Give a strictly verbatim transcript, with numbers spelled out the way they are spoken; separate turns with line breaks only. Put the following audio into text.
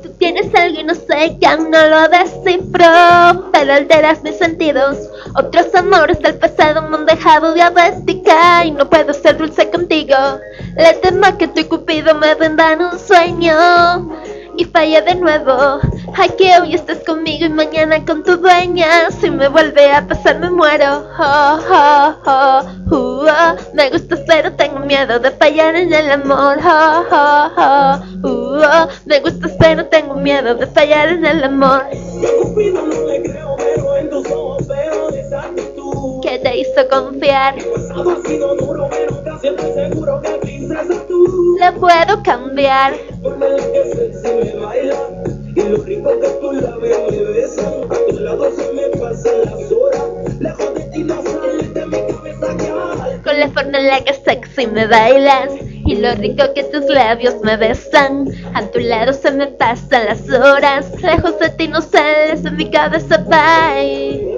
Tú tienes algo y no sé que aún no lo descifro, pero alteras mis sentidos. Otros amores del pasado me han dejado diabética y no puedo ser dulce contigo. Le temo a que tu cupido me vendan un sueño y falle de nuevo. Ay, que hoy estés conmigo y mañana con tu dueña. Si me vuelve a pasar me muero. Oh, oh, oh, uh, oh. Me gustas pero tengo miedo de fallar en el amor. Oh, oh, oh, uh, oh. Me gustas pero tengo miedo de fallar en el amor. ¿Qué te hizo confiar? Le puedo cambiar.
Y lo rico que tus labios me besan, a tu lado se me pasan las horas, lejos de ti no sales de mi cabeza ya.
Con la forma en la que sexy me bailas y lo rico que tus labios me besan, a tu lado se me pasan las horas, lejos de ti no sales de mi cabeza, bye.